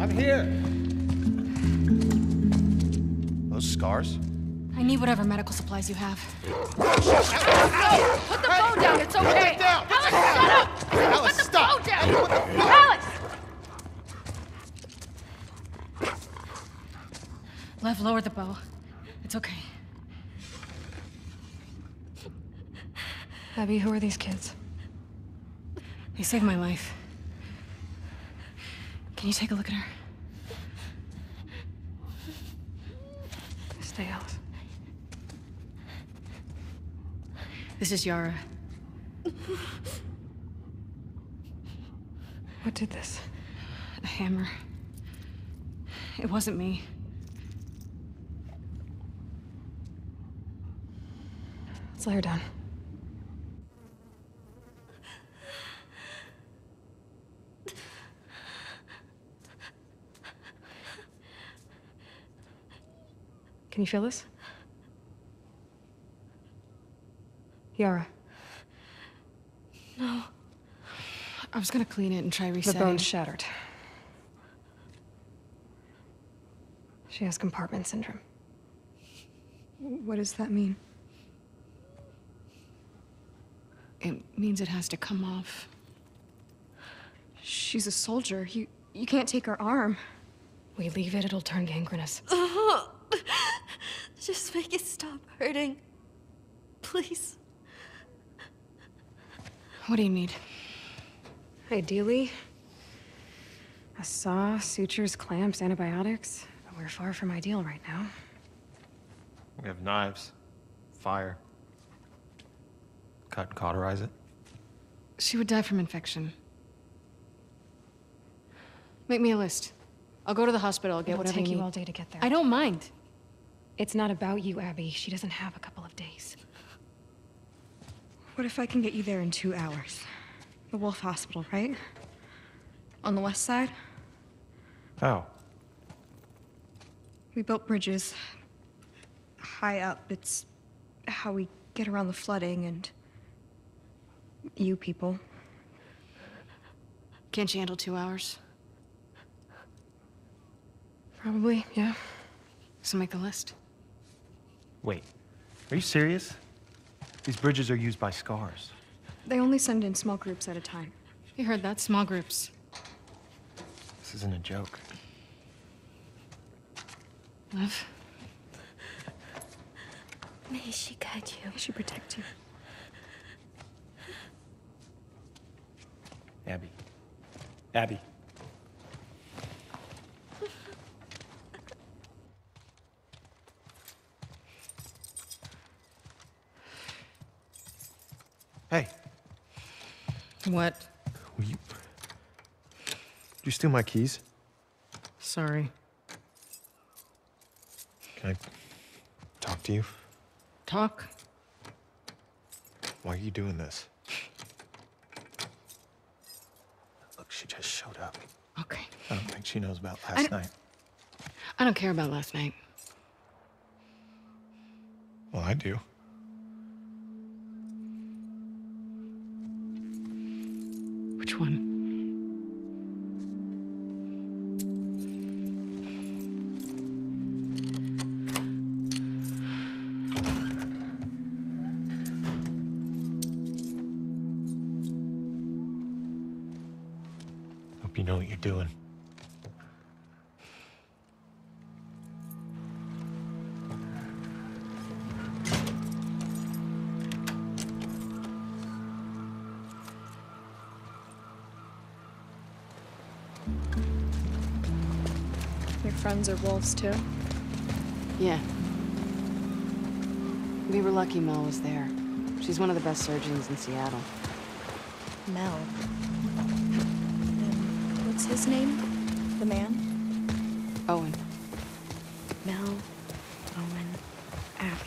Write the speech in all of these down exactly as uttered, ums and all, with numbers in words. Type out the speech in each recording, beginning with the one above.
I'm here. Those scars? I need whatever medical supplies you have. Put the phone down, it's okay! Put it down! Alice, shut up! Alice, Put the stop! phone down! Hey, what the fuck? Alice! Lev, lower the bow. It's okay. Abby, who are these kids? They saved my life. Can you take a look at her? Stay, Alice. This is Yara. What did this? A hammer. It wasn't me. Let's lay her down. Can you feel this? Yara. No. I was gonna clean it and try resetting. The bone's shattered. She has compartment syndrome. What does that mean? It means it has to come off. She's a soldier. You you can't take her arm. We leave it, it'll turn gangrenous. Just make it stop hurting. Please. What do you need? Ideally, a saw, sutures, clamps, antibiotics. But we're far from ideal right now. We have knives, fire. Cut and cauterize it. She would die from infection. Make me a list. I'll go to the hospital, I'll get It'll whatever take you you need. all day to get there. I don't mind. It's not about you, Abby. She doesn't have a couple of days. What if I can get you there in two hours? The Wolf Hospital, right? On the west side? How? We built bridges high up. It's how we get around the flooding and you people. Can't you handle two hours? Probably, yeah. So make the list. Wait, are you serious? These bridges are used by scars. They only send in small groups at a time. You heard that? Small groups. This isn't a joke. Lev? May she guide you. May she protect you. Abby. Abby. Hey. What? Will you... Did you steal my keys? Sorry. Can I talk to you? Talk? Why are you doing this? Look, she just showed up. Okay. I don't think she knows about last night. I don't care about last night. Well, I do. Which one? Hope you know what you're doing. Your friends are wolves, too? Yeah. We were lucky Mel was there. She's one of the best surgeons in Seattle. Mel. And what's his name? The man? Owen. Mel, Owen, Abby.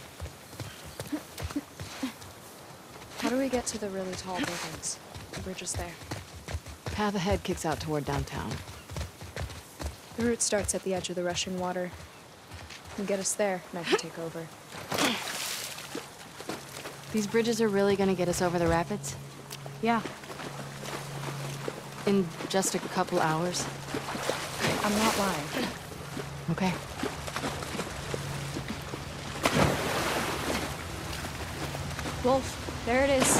How do we get to the really tall buildings? The bridge is there. Path ahead kicks out toward downtown. The route starts at the edge of the rushing water. You get us there, and I can take over. These bridges are really gonna get us over the rapids? Yeah. In just a couple hours? I'm not lying. Okay. Wolf, there it is.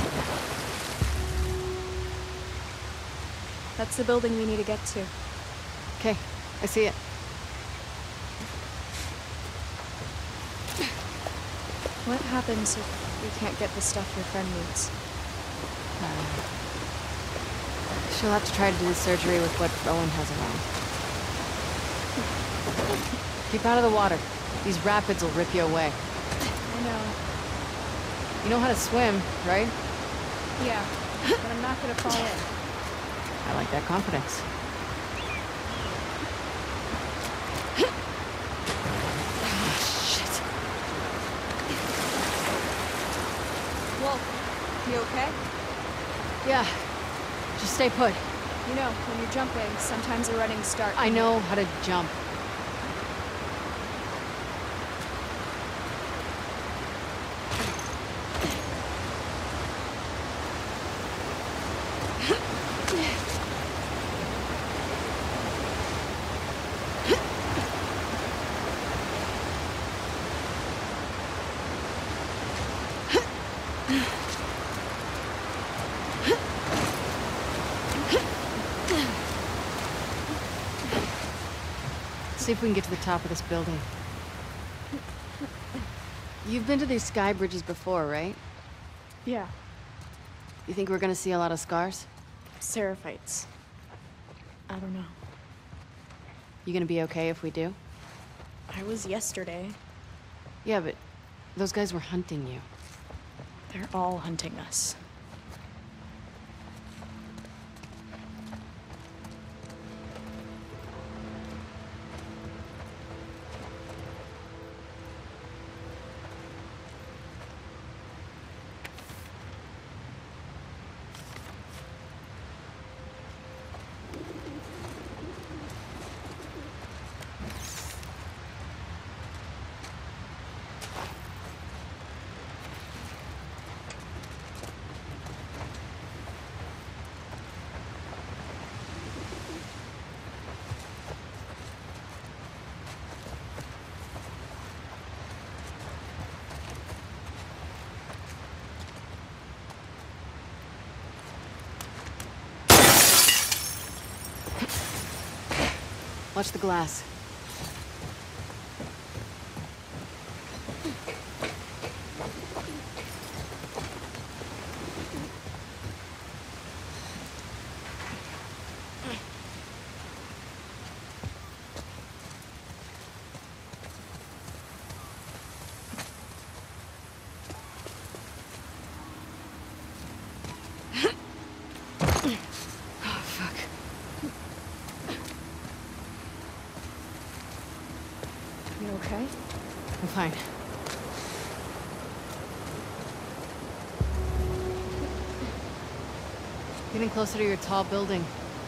That's the building we need to get to. Okay, I see it. What happens if we can't get the stuff your friend needs? Uh, she'll have to try to do the surgery with what Owen has around. Keep out of the water. These rapids will rip you away. I know. You know how to swim, right? Yeah, but I'm not gonna fall in. I like that confidence. Shit. Wolf, you okay? Yeah, just stay put. You know, when you're jumping, sometimes the running start. I know how to jump. See if we can get to the top of this building. You've been to these sky bridges before, right? Yeah, You think we're gonna see a lot of scars? Seraphites. I don't know. You gonna be okay if we do? I was yesterday. Yeah, but those guys were hunting you. They're all hunting us. Watch the glass. Oh, fuck. You okay? I'm fine. Getting closer to your tall building.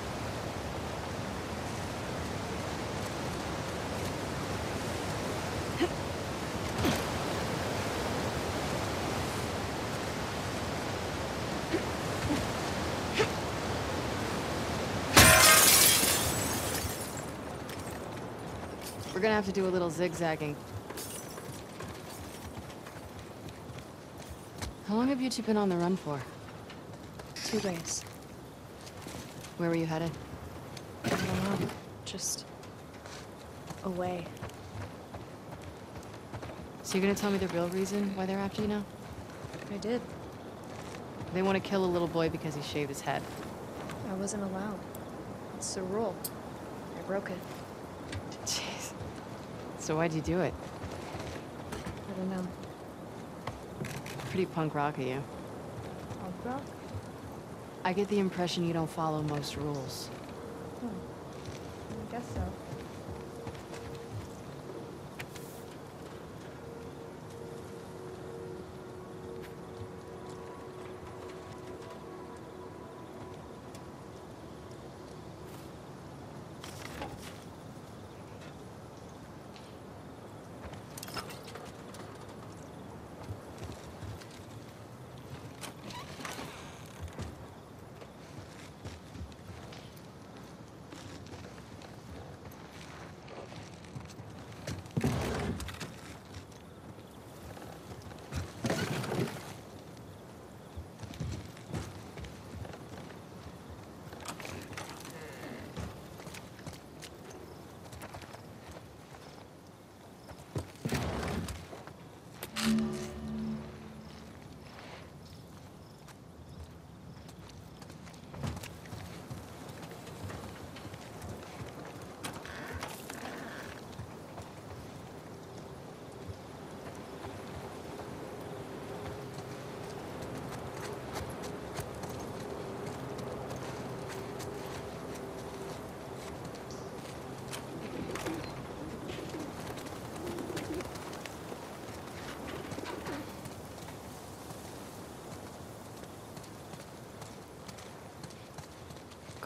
We're gonna have to do a little zigzagging. How long have you two been on the run for? Two days. Where were you headed? I don't know. Just away. So you're gonna tell me the real reason why they're after you now? I did. They want to kill a little boy because he shaved his head. I wasn't allowed. It's a rule. I broke it. Jeez. So why'd you do it? I don't know. Pretty punk rock of you. Punk rock? I get the impression you don't follow most rules. Hmm. I guess so.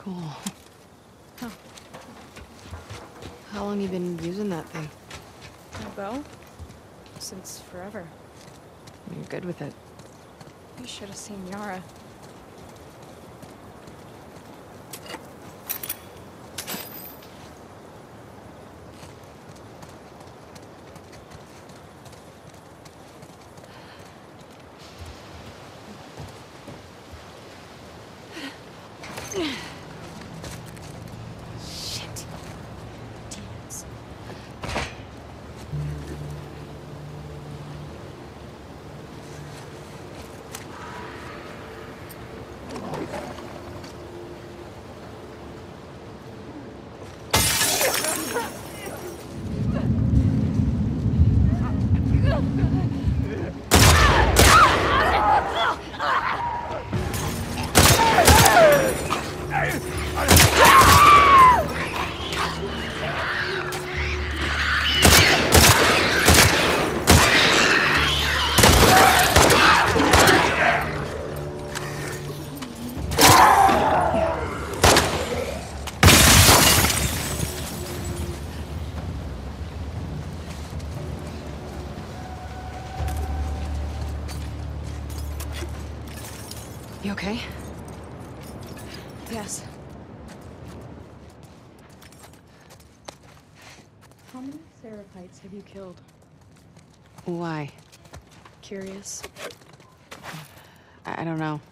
Cool. Huh. How long you been using that thing? My bow? Since forever. You're good with it. You should have seen Yara. Shit. Demons. You okay? Yes. How many Seraphites have you killed? Why? Curious. I, I don't know.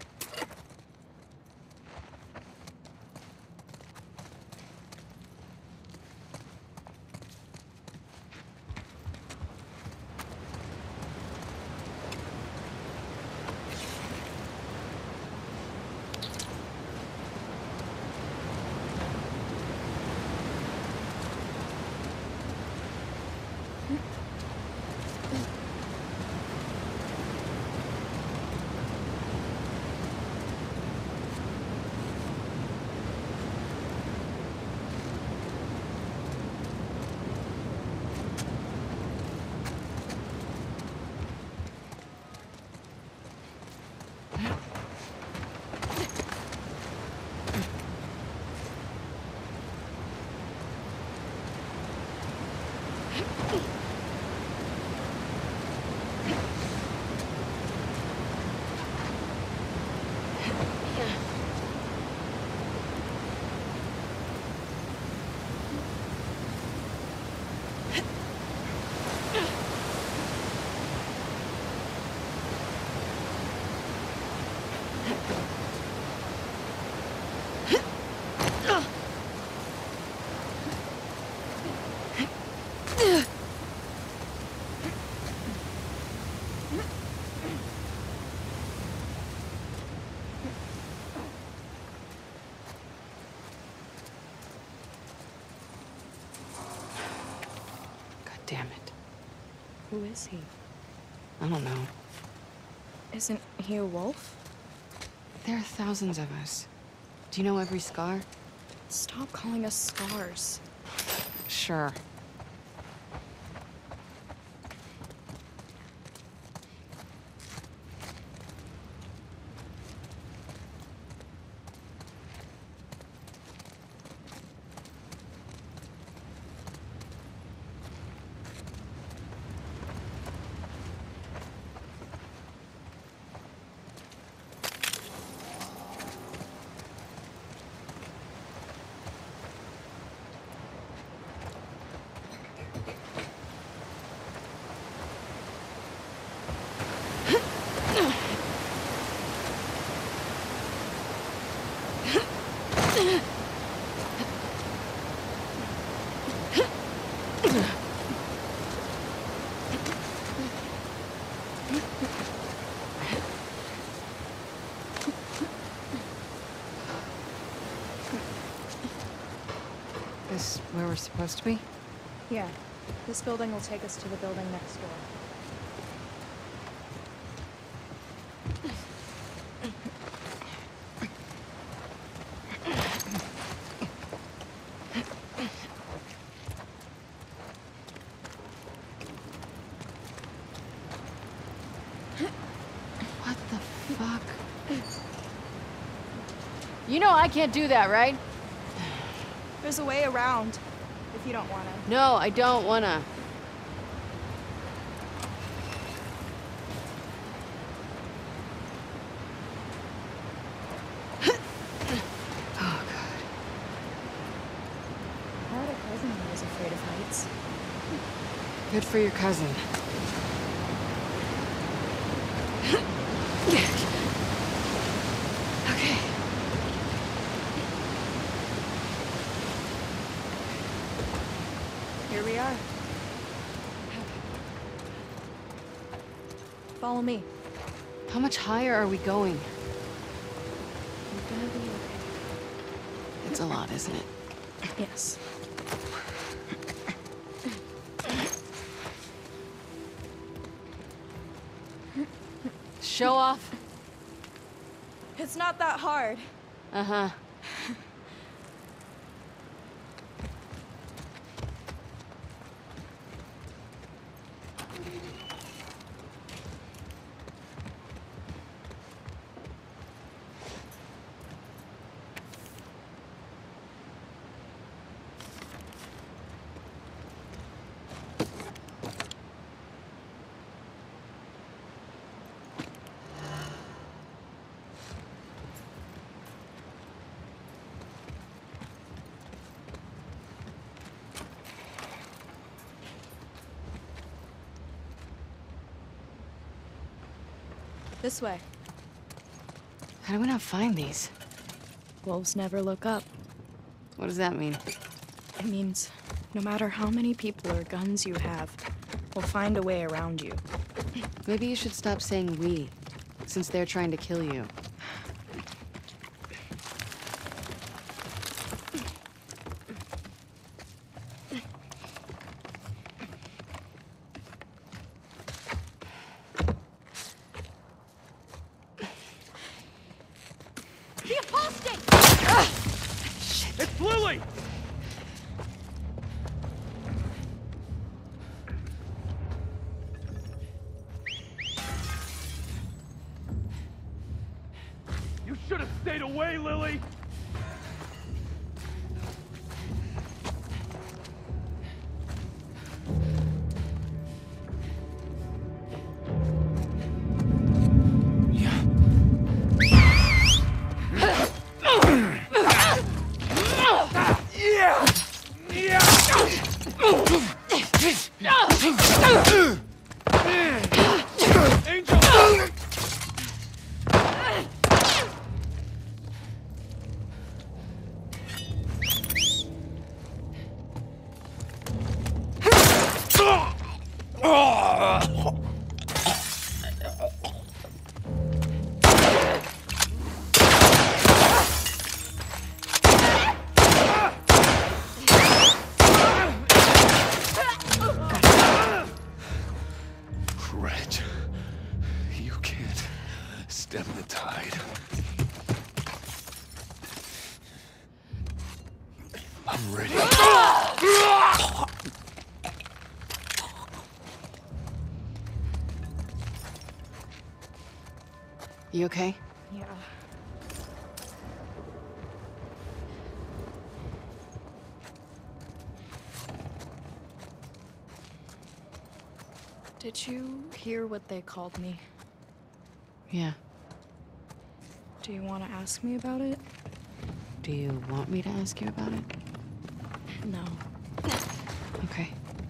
Damn it. Who is he? I don't know. Isn't he a wolf? There are thousands of us. Do you know every scar? Stop calling us scars. Sure. This where we're supposed to be? Yeah. This building will take us to the building next door. What the fuck? You know I can't do that, right? There's a way around, if you don't want to. No, I don't wanna. I had a cousin who was afraid of heights. Good for your cousin. Okay. Here we are. Follow me. How much higher are we going? You're gonna be okay. It's a lot, isn't it? Yes. Show off. It's not that hard. Uh-huh. This way. How do we not find these? Wolves never look up. What does that mean? It means no matter how many people or guns you have, we'll find a way around you. Maybe you should stop saying we, since they're trying to kill you. It's Lily! You should have stayed away, Lily! Reg, you can't stem the tide. I'm ready. You okay? Yeah. Did you hear what they called me? Yeah. Do you want to ask me about it? Do you want me to ask you about it? No. Okay.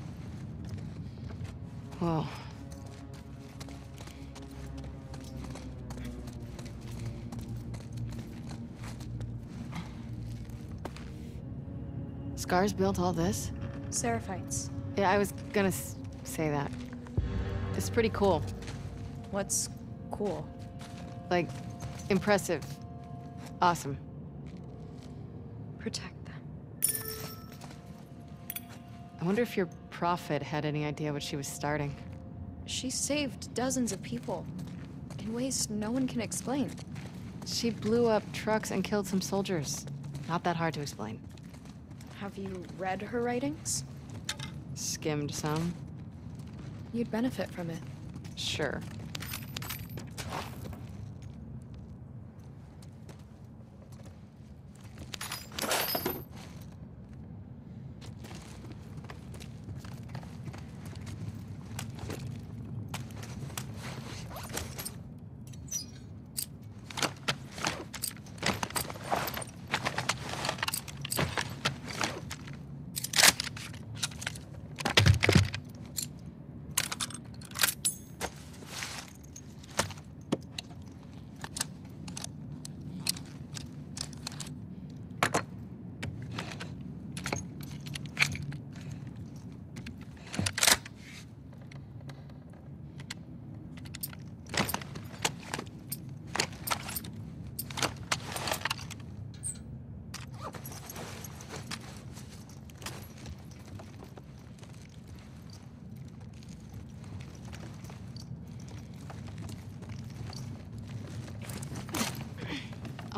Well... Scars built all this? Seraphites. Yeah, I was gonna s say that. It's pretty cool. What's cool? Like, impressive. Awesome. Protect them. I wonder if your prophet had any idea what she was starting. She saved dozens of people in ways no one can explain. She blew up trucks and killed some soldiers. Not that hard to explain. Have you read her writings? Skimmed some. You'd benefit from it. Sure.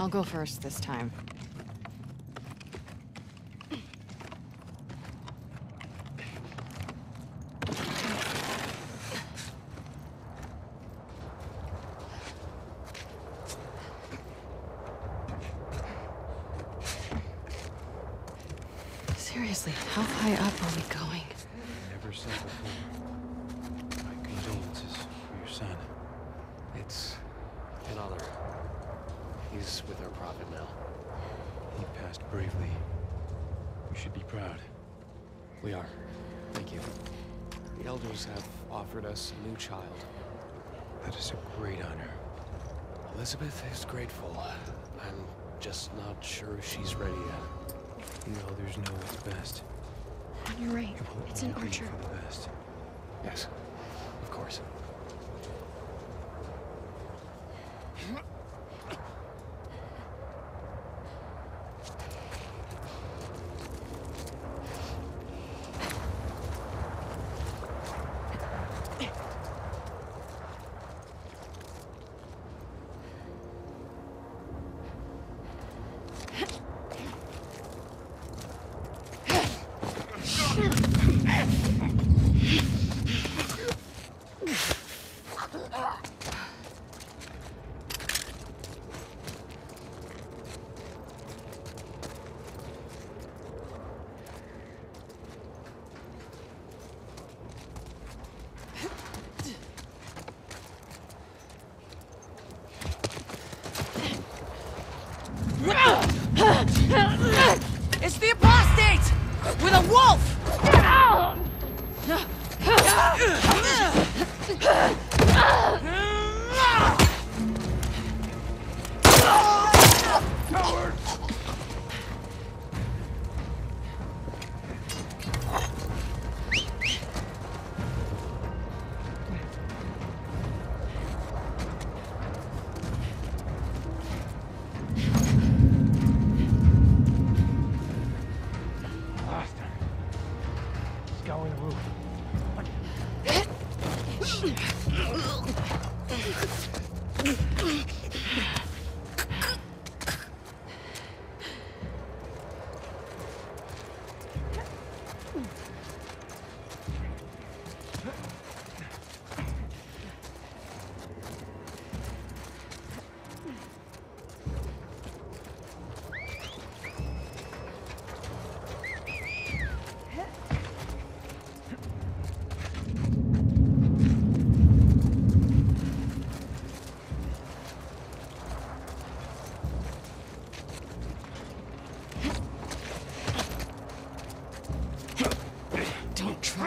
I'll go first this time. Seriously, how high up are we going? Never said before. My condolences for your son. It's an honor. He's with our prophet now. He passed bravely. You should be proud. We are. Thank you. The elders have offered us a new child. That is a great honor. Elizabeth is grateful. I'm just not sure she's ready yet. The elders know what's best. You're right. It will It's an all be archer. for the best. Yes, of course. It's the apostate! With a wolf! Don't try.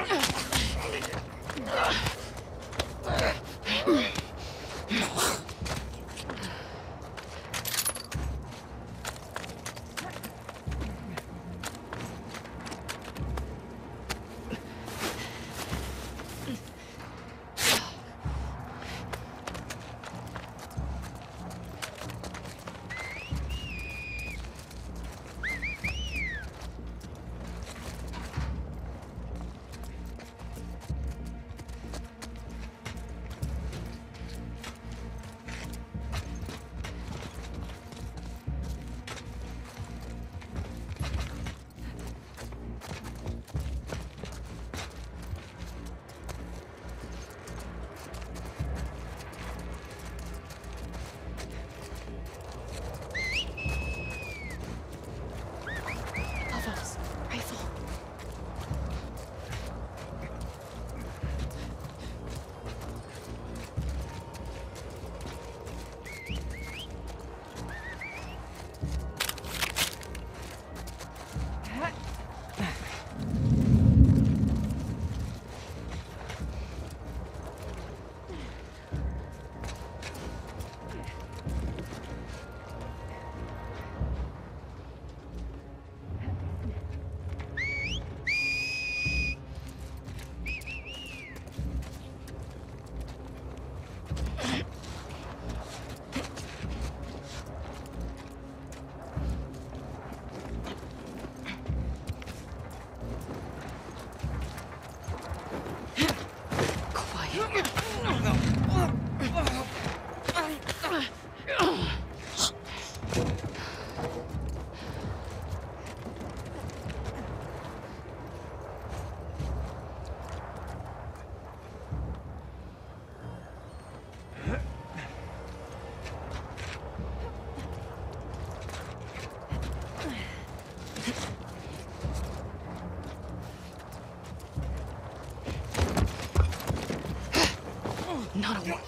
Not a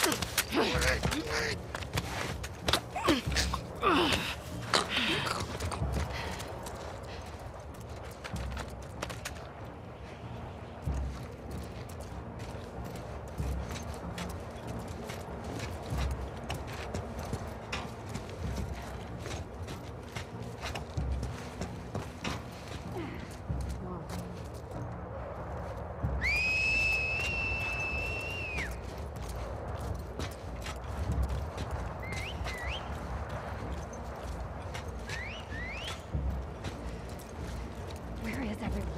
Where is everyone?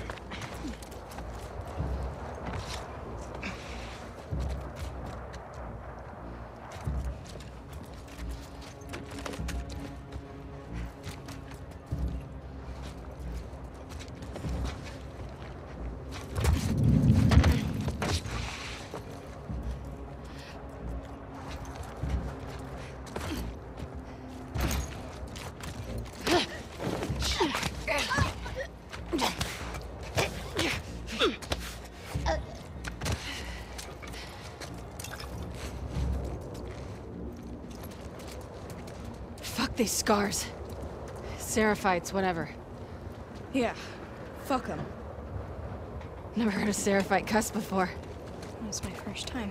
Fuck these scars. Seraphites, whatever. Yeah, fuck them. Never heard a Seraphite cuss before. That was my first time.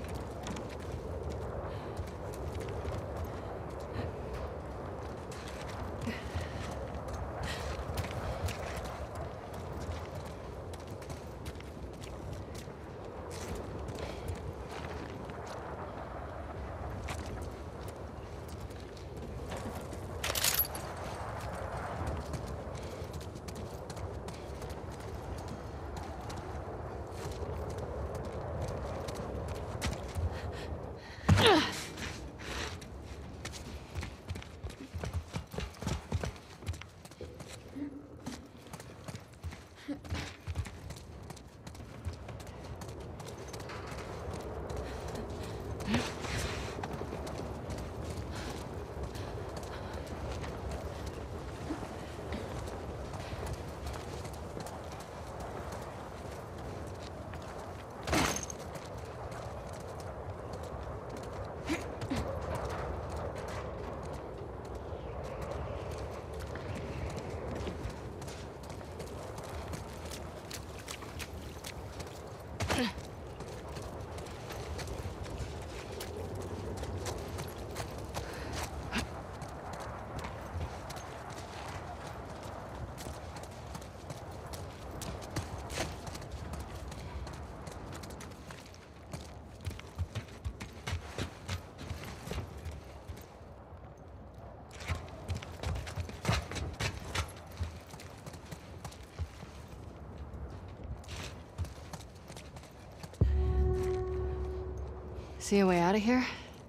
See a way out of here?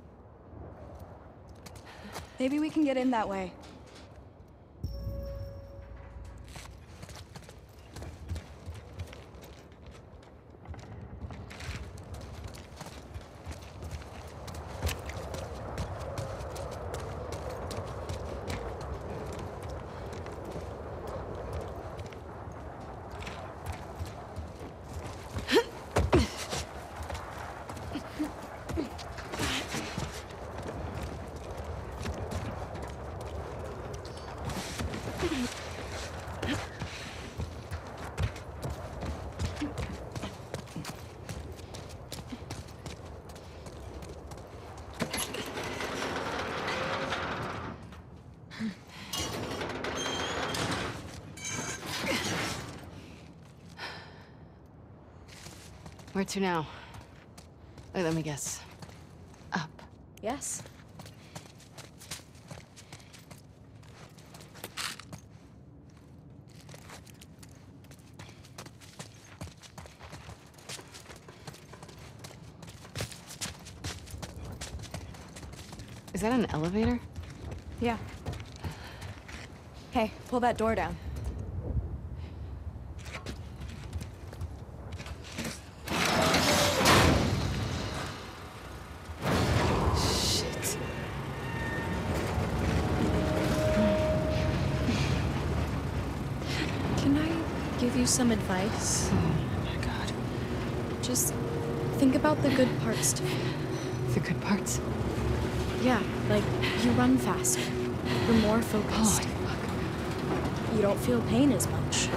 Maybe we can get in that way. Where to now? Wait, let me guess. Up. Yes. Is that an elevator? Yeah. Hey, pull that door down. Shit. Can I give you some advice? Oh my god. Just think about the good parts to the good parts? Yeah, like, you run faster. You're more focused. Holy fuck. You don't feel pain as much.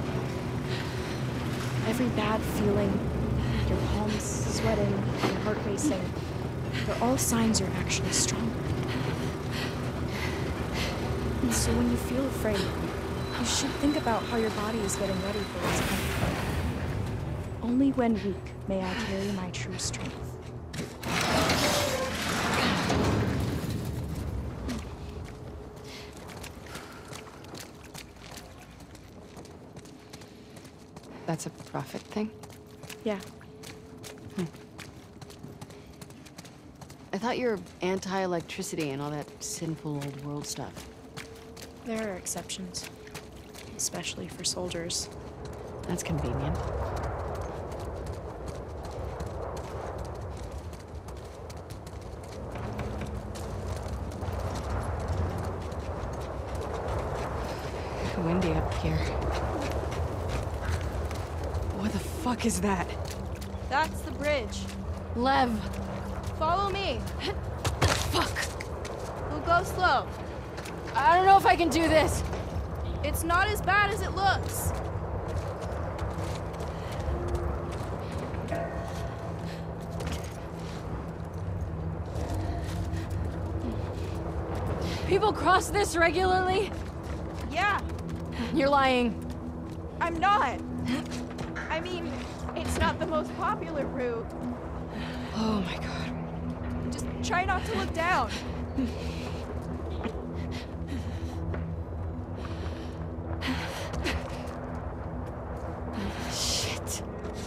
Every bad feeling, your palms sweating, your heart racing, they're all signs you're actually stronger. And so when you feel afraid, you should think about how your body is getting ready for what's coming. Only when weak may I carry my true strength. That's a profit thing? Yeah. I thought you were anti-electricity and all that sinful old world stuff. There are exceptions. Especially for soldiers. That's convenient. Windy up here. What the fuck is that? That's the bridge. Lev! Follow me. Fuck! We'll go slow. I don't know if I can do this. It's not as bad as it looks. People cross this regularly? Yeah, You're lying. I'm not. I mean, it's not the most popular route. Oh my god. Just try not to look down. Shit.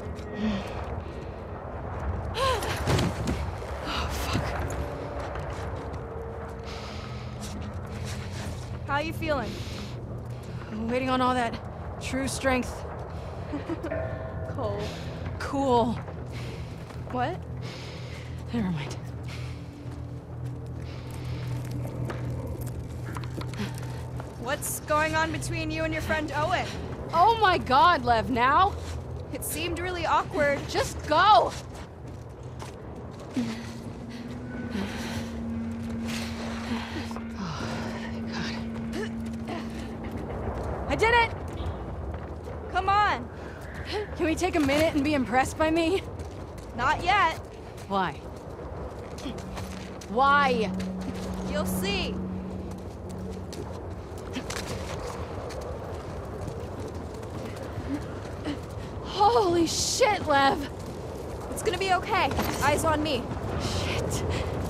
Oh, fuck. How you feeling? I'm waiting on all that true strength. Cold. Cool. What? Never mind. What's going on between you and your friend Owen? Oh my god, Lev, now? It seemed really awkward. Just go! I did it! Come on. Can we take a minute and be impressed by me? Not yet. Why? Why? You'll see. Holy shit, Lev! It's gonna be okay. Eyes on me. Shit.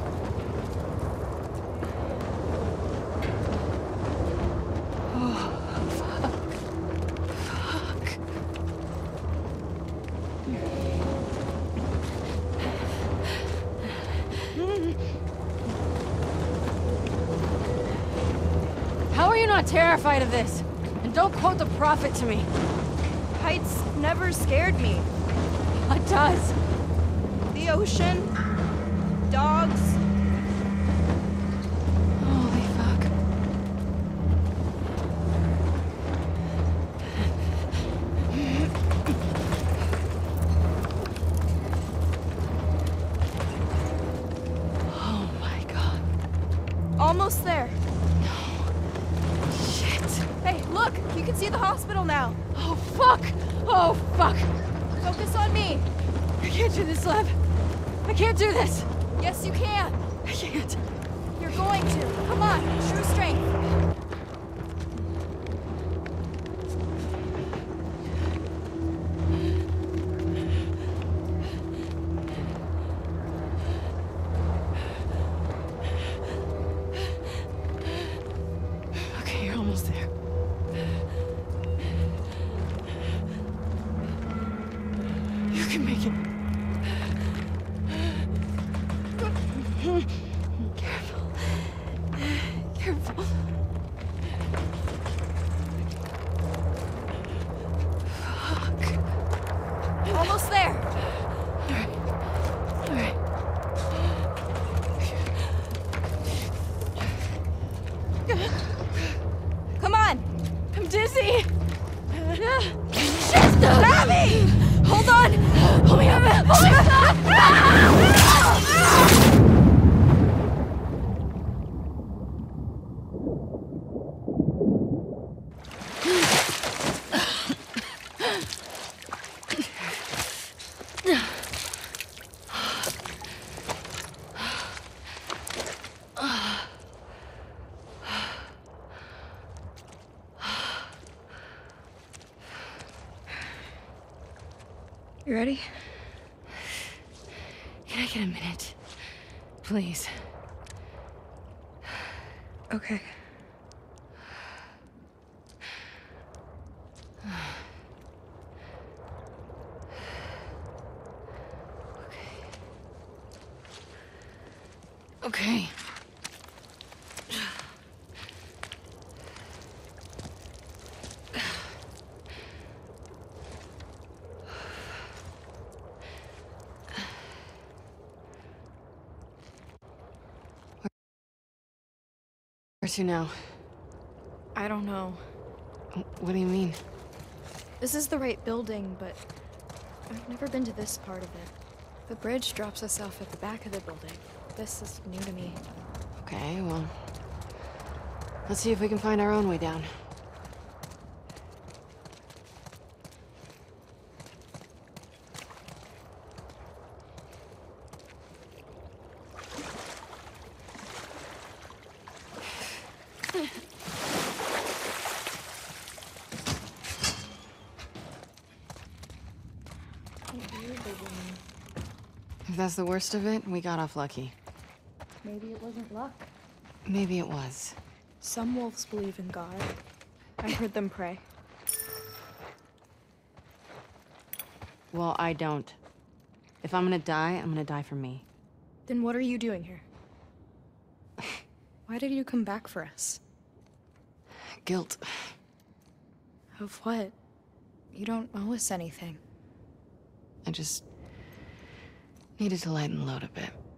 Oh, fuck. Fuck. How are you not terrified of this? And don't quote the prophet to me. Heights never scared me. What does? The ocean, dogs. Holy fuck. Oh my god. Almost there. Shit. Hey, look! You can see the hospital now. Oh fuck! Oh fuck! Focus on me. I can't do this, Lev. I can't do this. Yes, you can. I can't. You're going to. Come on, true strength. Okay, you're almost there. You can make it. Careful. Careful. Fuck. Almost there. Alright. Alright. Come on. I'm dizzy. Shit! Abby! Hold on! Pull me up! You ready? Can I get a minute? Please. Okay. Okay. Where to now? I don't know. What do you mean? This is the right building, but I've never been to this part of it. The bridge drops us off at the back of the building. This is new to me. Okay, well, let's see if we can find our own way down. If that's the worst of it, we got off lucky. Maybe it wasn't luck. Maybe it was. Some wolves believe in God. I heard them pray. Well, I don't. If I'm gonna die, I'm gonna die for me. Then what are you doing here? Why did you come back for us? Guilt. Of what? You don't owe us anything. I just needed to lighten the load a bit.